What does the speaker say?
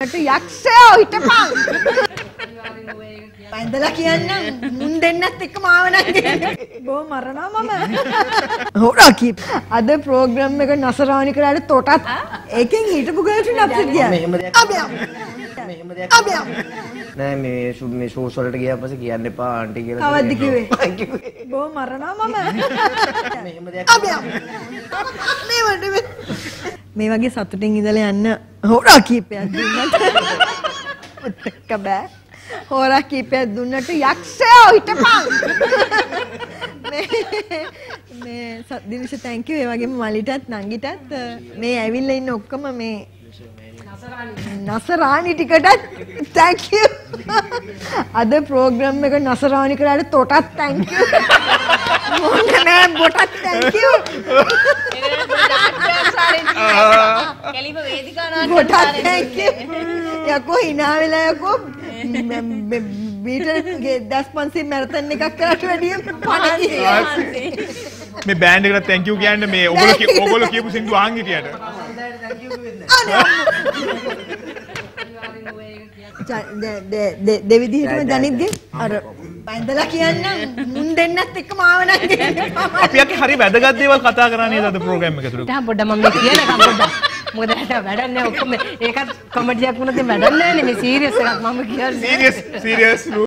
යක්ෂයෝ හිටපන්. බඳලා කියන්නම් මුන් දෙන්නත් එක්ක මාව නම් බෝ මරනවා මම. හොරා කීප. අද ප්‍රෝග්‍රෑම් එක නසරාණි කරාට තොටත් ඒකෙන් හිටපු ගර්ල්ෆ්‍රෙන්ඩ් අප්සෙට් ගියා. මෙහෙම දෙයක්. අබියම්. නෑ මේ ෂෝස් වලට ගියා පස්සේ කියන්න එපා ආන්ටි කියලා. කවද්ද කිව්වේ? බෝ මරනවා මම. මෙහෙම දෙයක්. අබියම්. මේ වගේ සතුටින් ඉඳලා යන්න හොරා කීපයක් දුන්නට බෑ. හොරා කීපයක් දුන්නට යක්ෂයෝ හිටපන්. මේ දිනිෂ thank you. ඒ වගේම මලිටත් නංගිටත් මේ ඇවිල්ලා ඉන්න ඔක්කොම මේ නසරාණි ටිකටත් thank you. අද ප්‍රෝග්‍රෑම් එක නසරාණි කරාට තොටත් thank you. මොන්න නෑ බොටත් thank you. කෙලිම වේදිකා නාට්‍ය බොටත් thank you. යකෝ hina වෙලා යකෝ බීටර්ගේ 1500 මැරතන් එකක් කරාට වැඩිය පණි. මේ බෑන්ඩ් එකට thank you කියන්නේ මේ ඔයගොල්ලෝ කියපු සින්දු ආංගි කියට. දෙවිදිහටම ජනිත්ගේ අර බඳලා කියන්නම් මුන් දෙන්නත් එක්ක මාව නම් අපි යකේ හරි වැදගත් දේවල් කතා කරා නේද අද ප්‍රෝග්‍රෑම් එක තුල. දැන් පොඩ්ඩක් මම කියනකම් පොඩ්ඩක්. මොකද වැඩක් නෑ ඔක්කොම ඒකත් කොමඩියක් වුණත් වැඩක් නෑනේ මේ සීරියස් එකක් මම කියන්නේ. සීරියස්